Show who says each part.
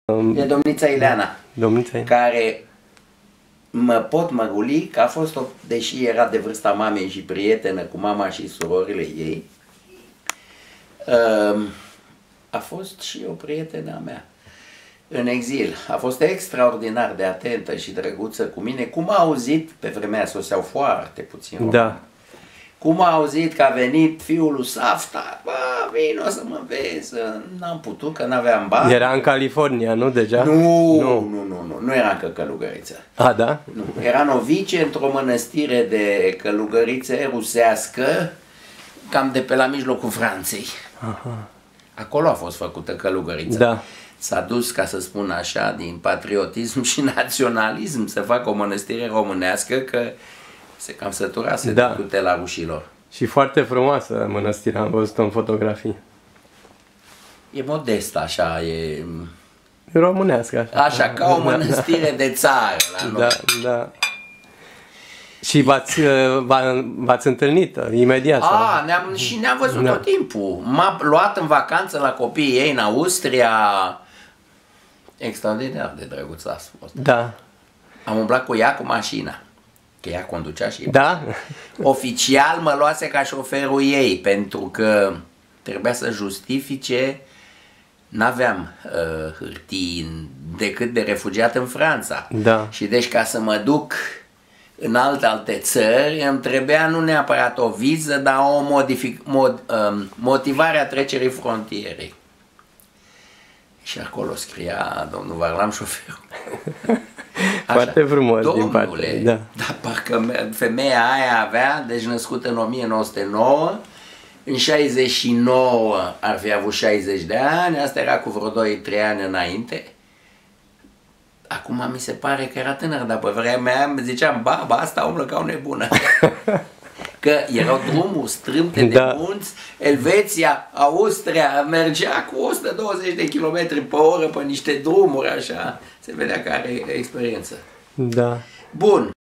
Speaker 1: E domnița Ileana, care mă pot măguli că a fost, deși era de vârsta mamei și prietenă cu mama și surorile ei, a fost și o prietenă a mea în exil. A fost extraordinar de atentă și drăguță cu mine. Cum a auzit, pe vremea aia soseau foarte puțin români.
Speaker 2: Da.
Speaker 1: Cum a auzit că a venit fiul lui Safta, bă, vino să mă vezi, n-am putut, că n-aveam bani.
Speaker 2: Era în California, nu deja?
Speaker 1: Nu era încă călugăriță.
Speaker 2: A, da?
Speaker 1: Nu. Era novice într-o mănăstire de călugărițe rusească, cam de pe la mijlocul Franței.
Speaker 2: Aha.
Speaker 1: Acolo a fost făcută călugărița.
Speaker 2: Da.
Speaker 1: S-a dus, ca să spun așa, din patriotism și naționalism să facă o mănăstire românească, că se cam săturase de tutela rușilor.
Speaker 2: Și foarte frumoasă mănăstirea, am văzut-o în fotografii.
Speaker 1: E modestă, așa, e...
Speaker 2: românească, așa.
Speaker 1: Așa, ca o mănăstire de țară la noi.
Speaker 2: Da, da. Și v-ați întâlnit imediat?
Speaker 1: Și ne-am văzut tot timpul. M-a luat în vacanță la copiii ei în Austria. Extraordinar de drăguț a fost.
Speaker 2: Da.
Speaker 1: Am umblat cu ea cu mașina. Că ea conducea și...
Speaker 2: Da?
Speaker 1: Oficial mă luase ca șoferul ei, pentru că trebuia să justifice, n-aveam hârtii decât de refugiat în Franța.
Speaker 2: Da.
Speaker 1: Și deci ca să mă duc în alte țări, îmi trebuia nu neapărat o viză, dar o motivare a trecerii frontierei. Și acolo scria domnul Varlam, șoferul.
Speaker 2: Foarte frumos.
Speaker 1: Domnule,
Speaker 2: din partea. Da.
Speaker 1: Dar parcă femeia aia avea, deci născută în 1909, în 69 ar fi avut 60 de ani, asta era cu vreo 2-3 ani înainte. Acum mi se pare că era tânăr, dar pe vremea aia ziceam, baba, asta umblă ca o nebună. Că erau drumuri strâmte de munți, Elveția, Austria, mergea cu 120 de km pe oră pe niște drumuri așa, se vedea că are experiență.
Speaker 2: Da.
Speaker 1: Bun.